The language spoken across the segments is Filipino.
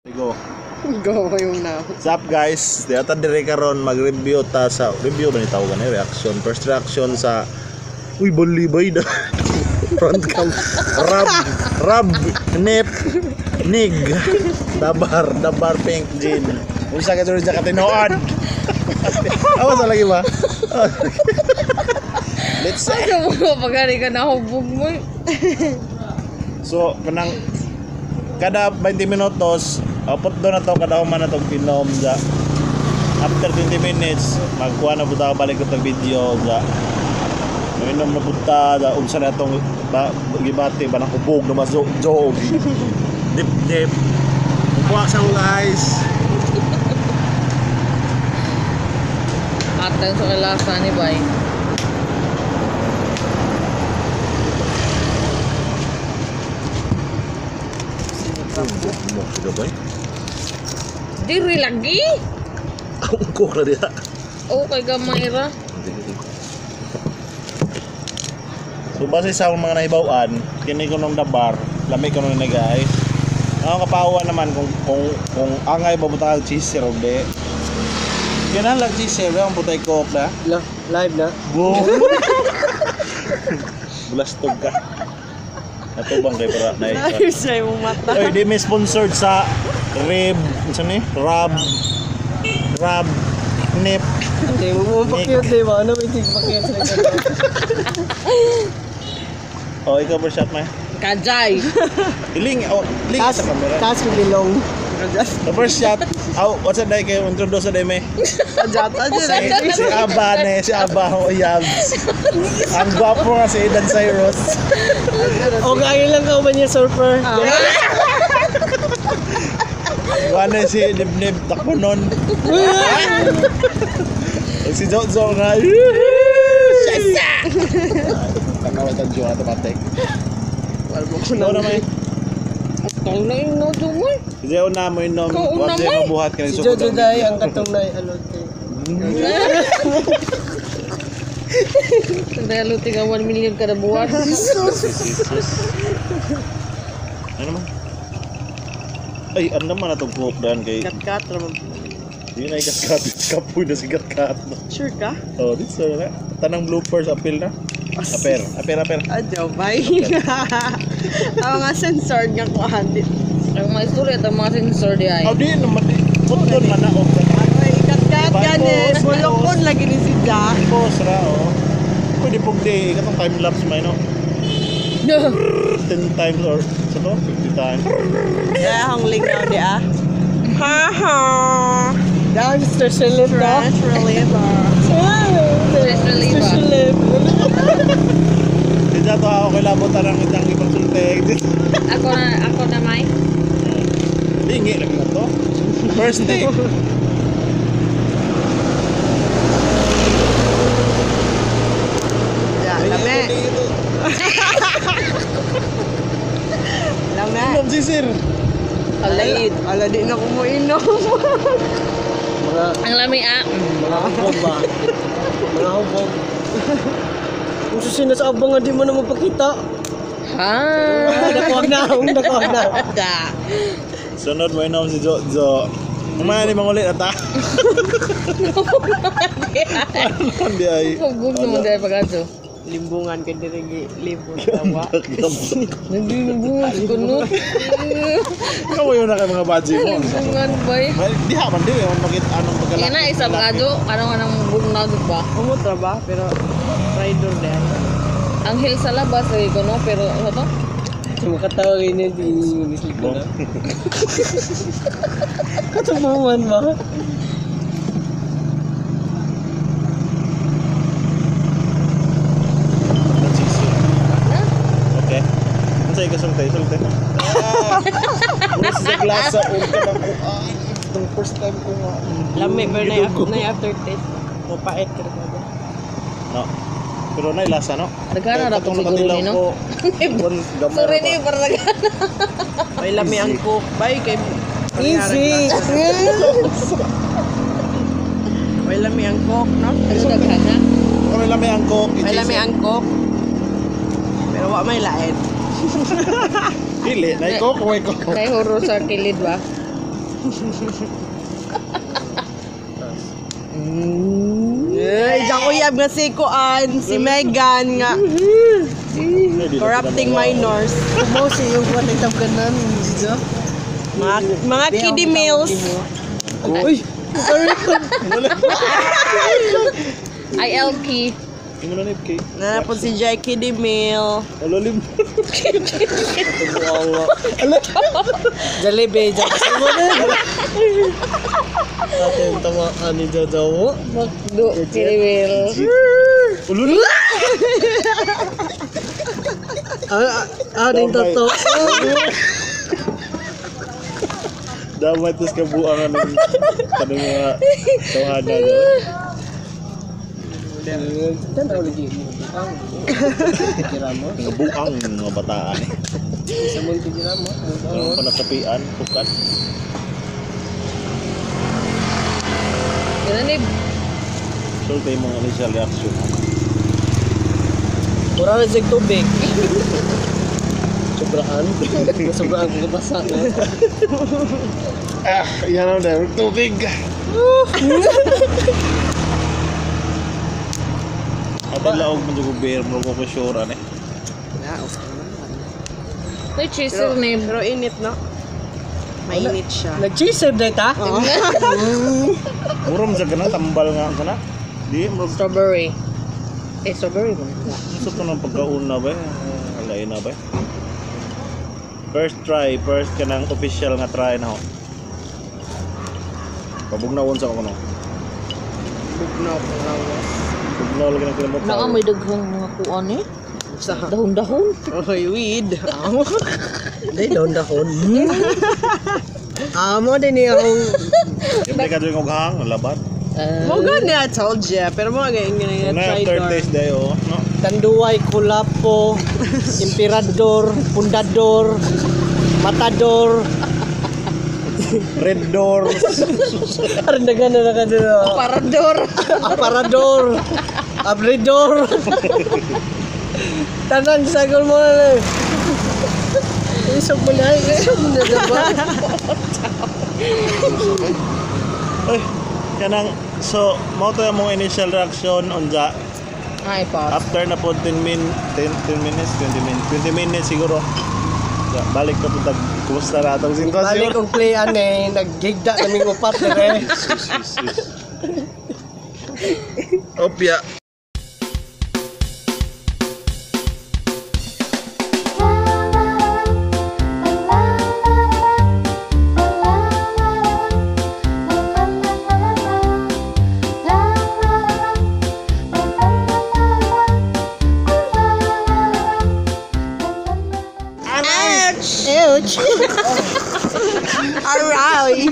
Go. Go yung na. What's up guys? Diyata dire karon mag-review ta sa review ba ni tawag ni reaction. First reaction sa uy bolibay da. Front cam. Rab nip nig dabar pink jean. Unsa ka diri sa katinoan? Awas lagi ba? Let's say. Ano mo pagari ka na hubog mo. So kanang kada 20 minutos apot doon na to kada human na itong pinom ja. After 20 minutes magkuha na punta balik ko itong video ja. Minom na punta ja. Umsa na itong gibati ba ng ubog na masjog dip kuha sa guys. Atan sa kalasa ni Bay. Mo sudah bay. Diri lagi. Ang cook na dia. Oh kay gamay ra. So base sa mga nahibawan, kini ko nung dabar, lami ko nung nagay. Ang kapawa naman kung angay babuta ang cheese or de. Kailan lang cheese ang butay cook na. Live na. Boom. Bulastog ka. Ato bang kay para na ito. Ayos na yung mata. Oy, di may sponsored sa rib, ano ni? Rab nip. Hindi mo pakyut di ba? Ano may pakyut sa ito? Oh, ikaw ba shot mo? Kajay. Iling sa camera. Tas ko bilong. The first shot. What's that day kayo introduce sa deme? Kajata Si Aba ho yabs. Ang gwapo nga si Edan Cyrus. O kaya lang ka ba niya surfer? Gana si Nib takbo nun. Si Jojo nga. Shasa! Kanaway tan Jojo automatic. Walbo ko na naman. Tong na yung nodo mo. Kasi una mo inom. Huwag sa'yo mabuhat ka. Si Jojo Day ang katong na alote. Ang alote ka 1 million kada buwan. Ano naman? Ay, ano naman na itong cook daan kay... Kat-kat naman. Hindi na ikat-kat. Kapoy na si kat-kat. Sure ka? Oh, this is na. Tanang bloopers, appeal na. Aper. Adyo, bye. Ang mga sensor nga ko handit. Ang mga istorya at ang mga sensor di ay. Oh, di naman. Putol man na. Ay, kat-kat yan eh. Bulokon lagi ni si Jack. Boss ra, oh. Pwede pong di. Katong time-lapse may, no? 10 times or sa to? 50 times. Kaya akong lingaw di ah. Ha-ha. Down stress relief daw. Stress reliever. Stress reliever. Hindi to ako kay labot tarang itang ipagsultek. Ako na may. Lingi lagi na to. First day. Ya, lame. Lame. Inom si sir. Alaid. Ala di na ko mo inom. Ang lami ah. Mga hubog ba? Mga hubog. Kung susina sa abang nga di mo na mapakita. Ha? Nakuha na. Sunod mo inom si Jojo. Kumaya ni mangulit ata. Hindi ay. Hugog naman dahil pag-aso. Limbungan ka dirigi. Limbong tawa. Nagbibungan si Kunot. Ikaw yun na kay mga badge mo. Nagbibungan ba eh? Di ha man di yun. Anong pagkalaki. Kaya na isa pag-aso. Anong bugnaw ba? Umutra ba? Pero rider na yan. Ang hill sa labas lagi ko no. Pero ano to? Makatawagin niya di misli ko na. Katabuhan ba? Okay. Ano sa'yo kasultay? Bukas sa glasa. Itong first time ko nga. Lami, pero na aftertaste. Mapait ka na ba? No. Pero nailasa, no? Nagana na po siguro ni no? Sorry ni, para nagana. May lami ang cook. Bye kay... Easy! May lami ang cook, no? Ano nagana? May lami ang cook. May lami ang cook. Pero wa may lain. Dili, naiko ko. Kay huro sa kilid ba? Diyan ko yab nga si Kuan, si Megan nga. Corrupting minors. Kumaw siya yung kuwan nagtabganan. Dito. Mga kiddie meals. Uy! ILK. Imo na nip kay. Napon si Jai kiddie meal. Alalim. Jollibee, dyan kasi mo na. Ate yung tamaan ni Jojo. Magdo. Kiriwil. Ulul. Ring toto. Dapat tos kabuangan ng kanang mga tawhana do. Tanaw lagi. Kira mo. Kabuang mga bataan. Sa mong kira mo. Ang panasapian, tukan. Ganun eh. Sulta yung mga initial reaction. Mura na siya tubig. Sobraan. Sobraan kung nabasa na. Yan ang dahil tubig. Abang laog man yung beer mo ko sure ane. Ito chisel na yun. Pero init, no? Mainit siya. Nag-cheeser na ita? Murom sa ganang tambal nga kana. Di mo Strawberry. Strawberry ba? gusto ko ng pagkauna ba? Alay na ba? First try, first kanang official nga try na ho. Pabugnaon sa ko no. Bugnaw ko lawas. Bugnaw lagi ng kilimot. Naka may daghang mga kuan eh. Sa Dahon-dahon. Oy, weed. Hindi, dahon-dahon. Amo din yung... Siyempre ka doon yung hang, labat. Mo gani I told ya, pero mo nga yung Una try after door. taste dayo, no? Tanduay, Kulapo, Emperador, Pundador, Matador. Red door. Arindagan na ka doon. Parador. Aparador, Abridor. Tanang sagol mo na. Isog mo na. Isog mo na ba? Ay, kanang so mo to yung mong initial reaction on the Ay, pause. after na po 10 minutes, 20 minutes siguro. Yeah, balik na po tag kumusta na itong Balik sitwasyon. kong play ane, naggigda kaming upat na rin. Opya. Ouch! Aray!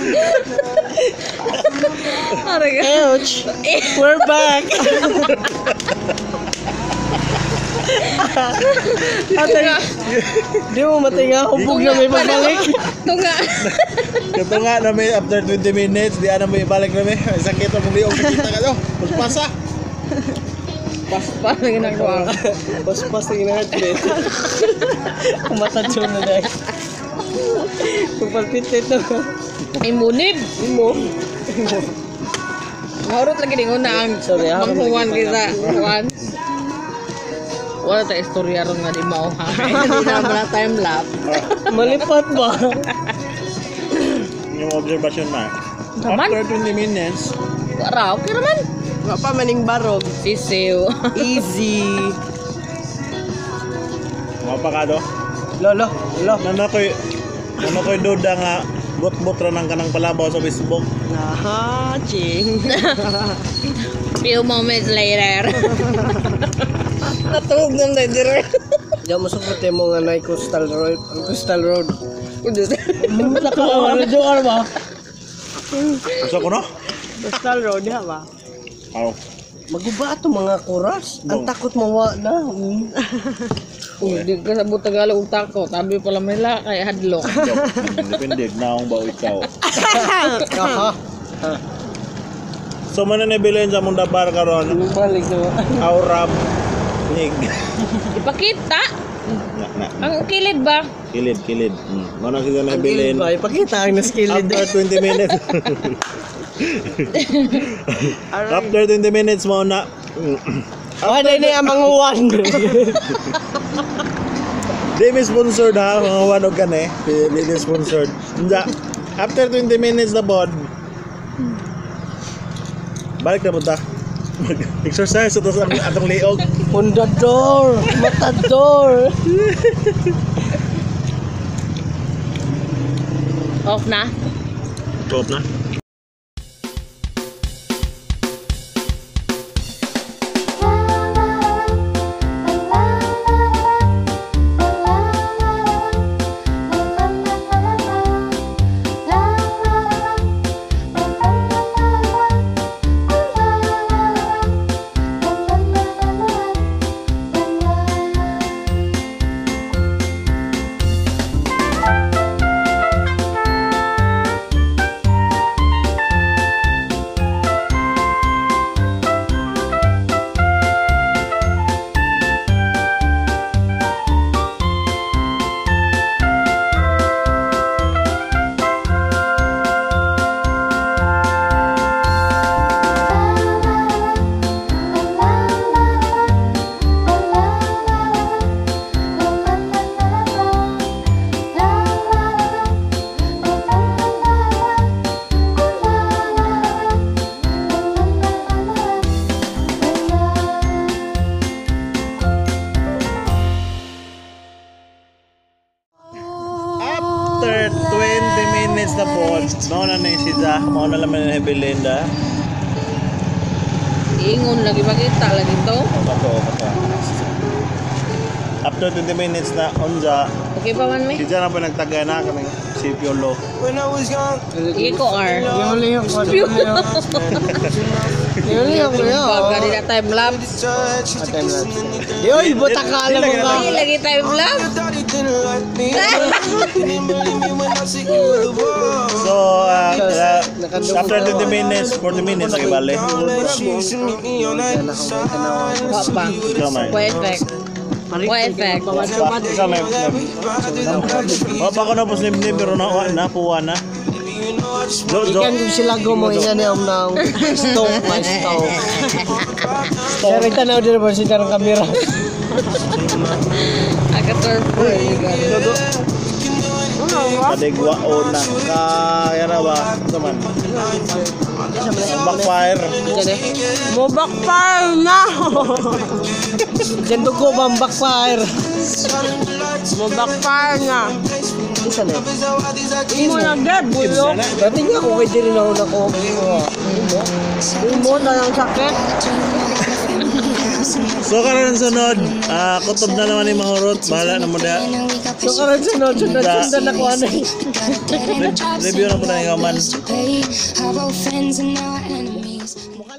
Ouch! We're back! Ate, di mo matinga, hubog na may pabalik. Tunga. Kato nga na may after 20 minutes, di na may balik na may. Ay, sakit ang muli kita ka to. Pulpasa. Pas-pas na ginagawa. Pas-pas na ginagawa. Kumatatso na dahil. Pagpalpitit na. Ay, munib. Mo. Mahurot lagi din una ang Sorry, harap manghuwan lagi kita. Juan. Wala tayo istorya ron nga di mauha. Hindi na wala time lapse. Malipat ba? Yung observation na. Naman? After 20 minutes, Wala, okay naman. Nga pa maning barog. Sisiw. Easy. mapakado. Lolo. Nanokoy duda nga bot-bot ra nang kanang palabaw sa Facebook. Aha, ching. Few moments later. Natulog naman tayo dire. Diyan masukot yung mga na Coastal Road. Coastal Road. Udus. Nakakawa na doon ba? Gusto ko no? Coastal Road, ha ba? Aw. Maguba ito mga kuras. Ang takot mawa na. Hindi ka sabot Tagalog utak ko. Tabi pala nila kay hadlok. Depende na ba ikaw. Aha. So man na bilhin sa mong dabar karon. Balik na. Aurab nig. Ipakita. Na. Ang kilid ba? Kilid. Mana kita na bilin. Ay, pakita ang naskilid. After 20 minutes. After 20 minutes mo na. Wala na yung mga uwan. Di may sponsored ha, mga wanog ka na eh. Di sponsored. After 20 minutes na bod, balik na punta. Mag-exercise ito sa atong liog. Pundador, matador. Off na? Top na. After 20 minutes na po, mauna na yung sida, mauna naman yung Belinda. Ingon lagi makita lagi to. Bato. After 20 minutes na onja, Okay pa man me? sida na po nagtagay na kami si Piolo. Iko R. Yuli ko. Baga di na time lapse. Yoy, buta ka alam mo ka. Hindi lagi time lapse. So, after 20 minutes, 40 minutes, nakibali. Papa. Kamay. Perfect. Perfect. Kamay. Wapa ko na po slim-slim, pero napuwa na. Ikan kung sila gumo, ikan niya na stove, my stove. Kaya nagtanaw din naman siya ng kamera. Aga-turfur. Padigwa o na kaya na ba? Saman. Backfire. Mo backfire na! Diyan dugo ba ang backfire? Mo backfire na! Isa na. Imo na dead, bulo. Dati nga ako kay din ako nako. Imo na lang sakit. So karon sunod, kutob na naman yung mahurot. Bahala na mo da. So karon sunod ako ano. Review na po na yung kaman. Our friends and our enemies.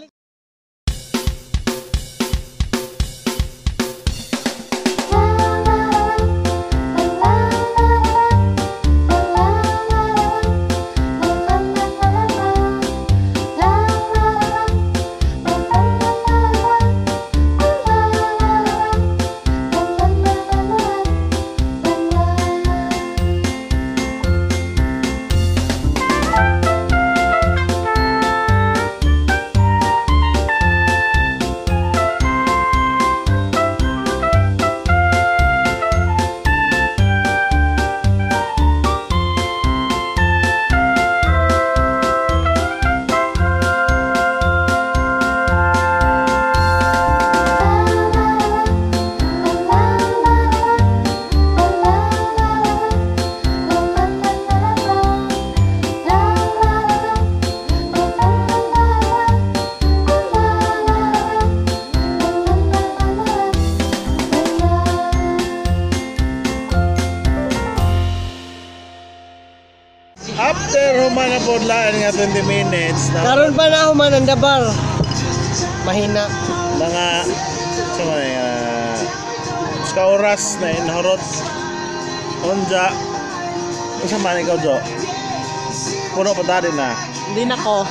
After humana po laan nga 20 minutes na Karon pa na ako man ang dabar. Mahina. mga sa mga ska oras na inahurot. Onja. Isa man ikaw Jo. Puno pa tadi na. Hindi na ko.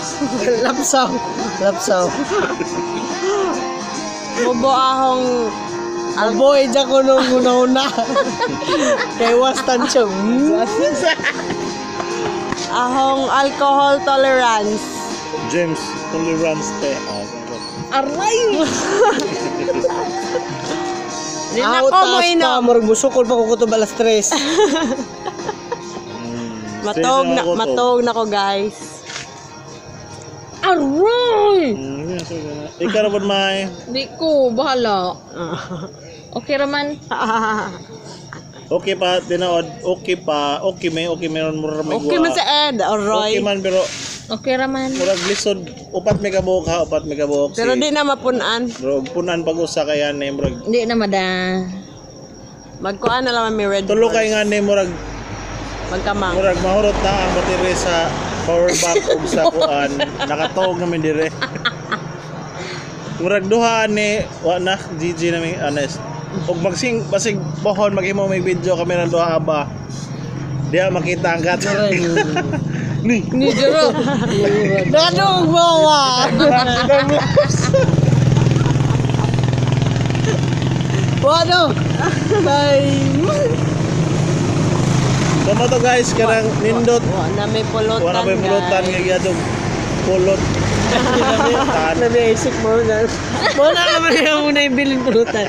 Lapsaw. Mubo ahong Avoid ako nung una-una. Kay was tansyong. Ahong alcohol tolerance. James, tolerance te. Aray! Di na Ako ko mo taas pa, inom. murag musukol pa ko kutob alas 3. Matog na ko, guys. Aray! Ikaw na po, May. Di ko, bahala. Okay raman. Okay pa, tinood. Okay pa. Okay, meron mo rin Okay man sa Ed, Okay alright. man, pero Okay raman. murag lisod. Upat may kabuok ha, upat may kabuok. Pero di na mapunan. Bro, punan pag-usa kaya ni murag. Di na mada. Magkuhan na lang may red Tulo horse. kay nga ni murag Magkamang. mahurot na ang battery sa power bank ug sa kuan. Nakatuog namin dire. Murag duha ni wa na GG na may honest. Ug magsing basig pohon maghimo may video kami nang duha ba. Diya makita ang kat. Ni. Ni Jero. Dadong bawa. Wano? Tama to guys, kanang nindot. Na may pulutan, Wala may pulutan nga gyatong pulot. Tan. Nabiisip mo na. Wala naman yung muna yung bilin pulutan.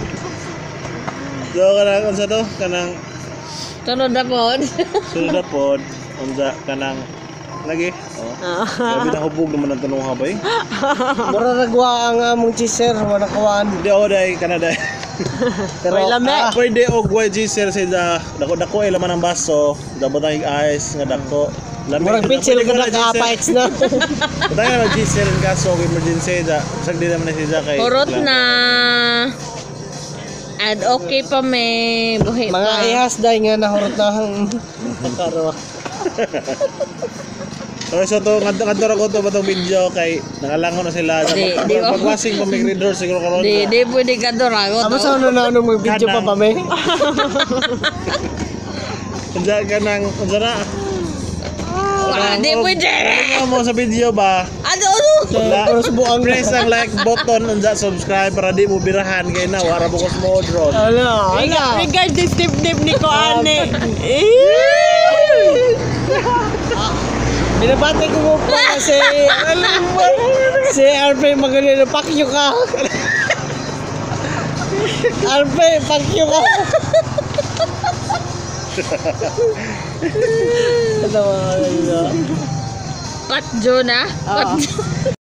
So kanang unsa to? Kanang Tunod na po. sunod na pod unsa kanang lagi. Oh. Grabe na hubog naman ang tanong habay. Mura nagwa ang among cheeser. Wala kawaan. Hindi ako dahil Canada. Pero May lami. pwede og YG sir sa dako laman ang baso, dabot ang ice nga dako. Lami. Murag pitcher ko na ka-apites na. Tayo na YG sir ang kaso kay emergency da. Sag di naman na siya kay. Kurot na. At okay pa may buhi Mga pa. ihas dahil nga nahurot na ang karo. So to ngadto ko to batong video kay nangalangon na sila. Di Pagwasing pa may reader siguro karon. Di pwede ka dorago Tapos to. ano na ano mag-video pa pa may? Unsa kanang unsa na? Di pwede. Ano mo sa video ba? Ano? Pero subukan mo. Press ang like button unsa subscribe para di mo birahan kay na wala mo ko mo drone. Ala, ala. Regard this dip ni ko, ane. Binabati ko mo pa kasi si RP magaling na pakyo ka. RP, pakyo ka. Ito mga Pat Jo na. Pat Jo.